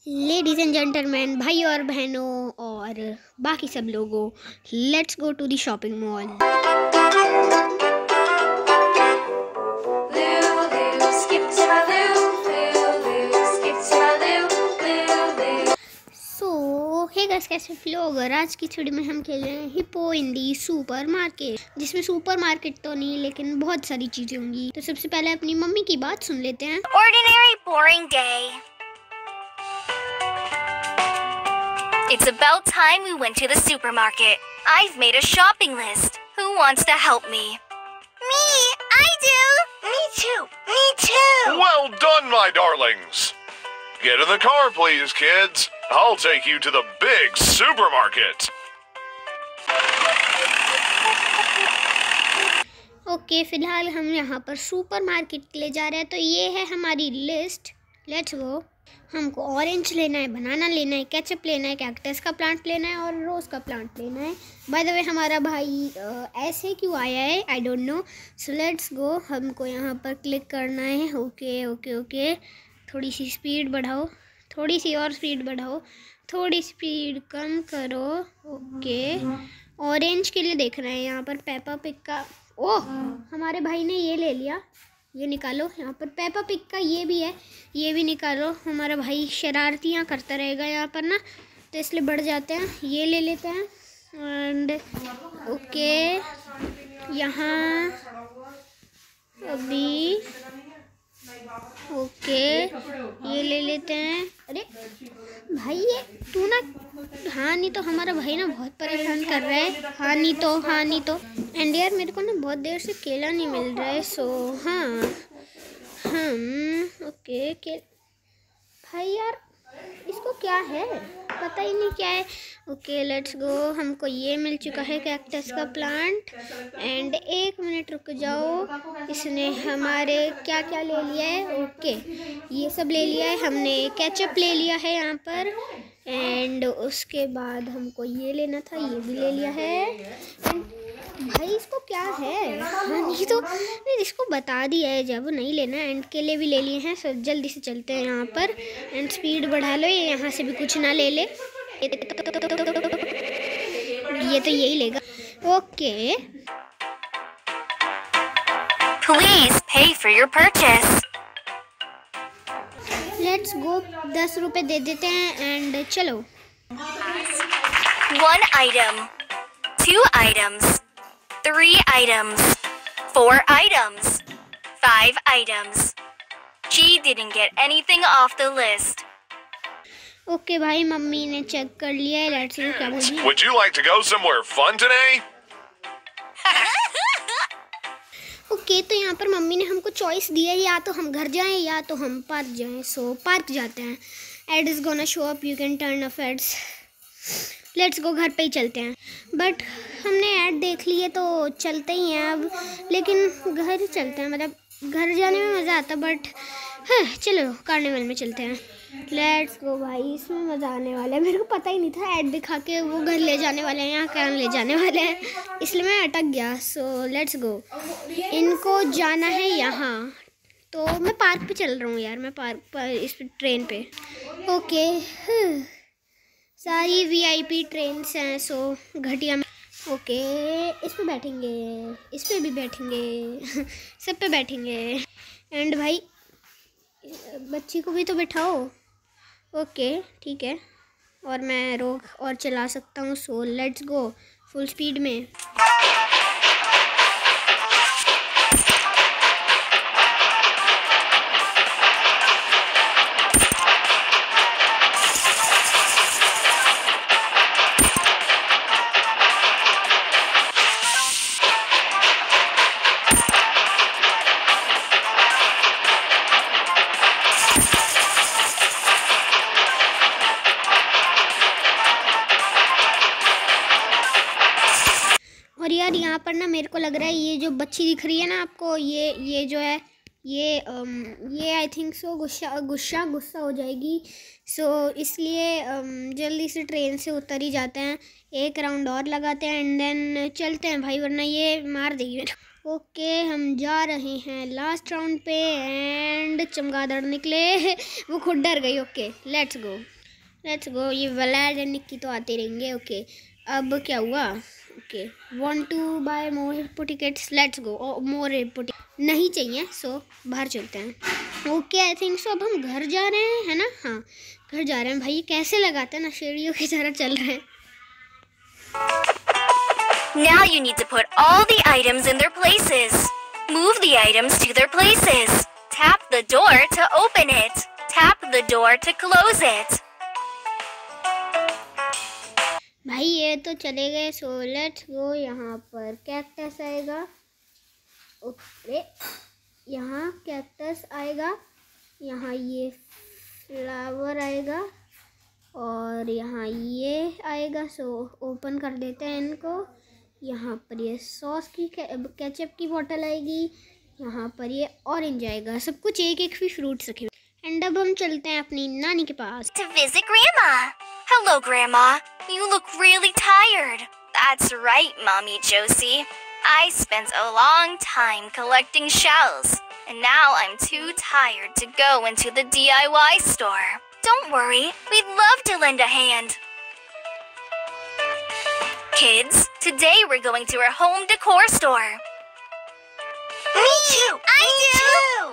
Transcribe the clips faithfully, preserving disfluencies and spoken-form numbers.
Ladies and gentleman, भाई और बहनों और बाकी सब लोगों, let's go to the shopping mall. Hey guys, कैसे लोग? आज की छुट्टी में हम खेल रहे हैं hippo in the supermarket, जिसमें सुपर मार्केट तो नहीं लेकिन बहुत सारी चीजें होंगी। तो सबसे पहले अपनी मम्मी की बात सुन लेते हैं। Ordinary boring day. It's about time we went to the supermarket. I've made a shopping list. Who wants to help me? Me! I do! Me too! Me too! Well done, my darlings! Get in the car, please, kids. I'll take you to the big supermarket. Okay, फिलहाल हम यहाँ पर super market के लिए जा रहे हैं। तो ये है हमारी लिस्ट। Let's go. हमको ऑरेंज लेना है, बनाना लेना है, केचप लेना है, कैक्टस का प्लांट लेना है और रोज़ का प्लांट लेना है। बाय द वे, हमारा भाई uh, ऐसे क्यों आया है, I don't know. So let's go. हमको यहाँ पर क्लिक करना है। ओके ओके ओके, थोड़ी सी स्पीड बढ़ाओ, थोड़ी सी और स्पीड बढ़ाओ, थोड़ी स्पीड कम करो। ओके, ऑरेंज के लिए देख रहे हैं यहाँ पर पेपा पिग का। ओह, हमारे भाई ने ये ले लिया। ये निकालो। यहाँ पर पेपा पिग का ये भी है, ये भी निकालो। हमारा भाई शरारतियाँ करता रहेगा यहाँ पर ना, तो इसलिए बढ़ जाते हैं। ये ले लेते हैं। एंड ओके, यहाँ अभी ओके ये ले लेते हैं। अरे भाई, ये तू ना, हाँ नहीं तो हमारा भाई ना बहुत परेशान कर रहा है। हाँ नहीं तो, हाँ नहीं तो। एंड यार, मेरे को ना बहुत देर से केला नहीं मिल रहा है। सो हाँ हम ओके के भाई यार, इसको क्या है पता ही नहीं क्या है। Okay let's go. हमको ये मिल चुका है कैक्टस का प्लांट। एंड एक मिनट रुक जाओ, इसने हमारे क्या क्या ले लिया है। ओके, ये सब ले लिया है हमने। केचप ले लिया है यहाँ पर। एंड उसके बाद हमको ये लेना था, ये भी ले लिया है। एंड भाई, इसको क्या है? हाँ नहीं तो नहीं, इसको बता दिया है जब नहीं लेना। एंड केले भी ले लिए हैं। सो जल्दी से चलते हैं यहाँ पर। एंड स्पीड बढ़ा लो, ये यहाँ से भी कुछ ना ले ले। ये तो यही लेगा। Okay, Please pay for your purchase. Let's go. दस रुपए दे देते हैं एंड चलो। One item. Two items. Three items. Four items. Five items. She didn't get anything off the list. Okay भाई, मम्मी ने चेक कर लिया है। Let's go. क्या बोली? Would you like to go somewhere fun today? Okay, तो यहाँ पर मम्मी ने हमको चॉइस दी है, या तो हम घर जाएं या तो हम पार्क जाएं। सो पार्क जाते हैं। Ad is gonna show up, you can turn off ads. Let's go, घर पे ही चलते हैं। बट हमने ऐड देख ली है तो चलते ही हैं अब, लेकिन घर ही चलते हैं। मतलब घर जाने में मज़ा आता, बट हाँ चलो कार्निवल में चलते हैं। लेट्स गो भाई, इसमें मज़ा आने वाला है। मेरे को पता ही नहीं था ऐड दिखा के वो घर ले जाने वाले हैं, यहाँ कहाँ ले जाने वाले हैं, इसलिए मैं अटक गया। So let's go. इनको जाना है यहाँ, तो मैं पार्क पे चल रहा हूँ यार। मैं पार्क पर, इस ट्रेन पे। ओके, सारी वीआईपी ट्रेन्स हैं। सो घटिया में ओके, इस पे बैठेंगे, इस पे भी बैठेंगे, सब पे बैठेंगे। एंड भाई, बच्ची को भी तो बिठाओ। ओके ठीक है, और मैं रोक और चला सकता हूँ। So let's go full speed में। और यार, यहाँ पर ना मेरे को लग रहा है ये जो बच्ची दिख रही है ना आपको, ये ये जो है ये um, ये आई थिंक सो गुस्सा गुस्सा गुस्सा हो जाएगी। सो so, इसलिए um, जल्दी से ट्रेन से उतर ही जाते हैं। एक राउंड और लगाते हैं एंड देन चलते हैं भाई, वरना ये मार देगी। ओके, हम जा रहे हैं लास्ट राउंड पे। एंड चमगादड़ निकले, वो खुद डर गई। Okay let's go. Let's go. ये वलैड एंड निक्की तो आते रहेंगे। ओके अब क्या हुआ? Okay want to buy more hippo tickets, let's go. More hippo ticket नहीं चाहिए, सो बाहर चलते हैं। ओके आई थिंक सो अब हम घर जा रहे हैं, है ना? हाँ घर जा रहे हैं। भाई कैसे लगाते हैं ना, शेड़ियों की तरह चल रहे हैं। Now you need to put all the items in their places. Move the items to their places. Tap the door to open it. Tap the door to close it. भाई ये तो चले गए। So let's go. यहाँ पर cactus आएगा। Okay यहाँ cactus आएगा, यहाँ ये फ्लावर आएगा और यहाँ ये आएगा। सो ओपन कर देते हैं इनको। यहाँ पर ये सॉस की केचप की बोतल आएगी, यहाँ पर ये ऑरेंज आएगा। सब कुछ एक एक भी फ्रूट्स रखे हुए। एंड अब हम चलते हैं अपनी नानी के पास। To visit Grandma. Hello, Grandma. You look really tired. That's right, Mommy Josie. I spent a long time collecting shells, and now I'm too tired to go into the D I Y store. Don't worry, we'd love to lend a hand. Kids, today we're going to our home decor store. Me too! I do!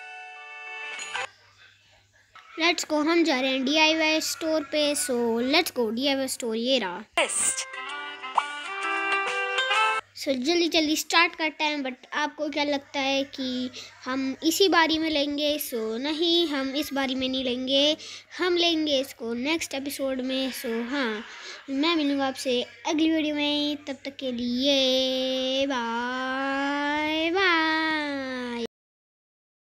Let's go. हम जा रहे हैं D I Y store पे। So let's go. D I Y store ये रहा। List. सो so, जल्दी जल्दी start करते हैं। बट आपको क्या लगता है कि हम इसी बारी में लेंगे? सो so, नहीं, हम इस बारी में नहीं लेंगे, हम लेंगे इसको नेक्स्ट एपिसोड में। सो so, हाँ मैं मिलूँगा आपसे अगली वीडियो में। तब तक के लिए बाय बाय।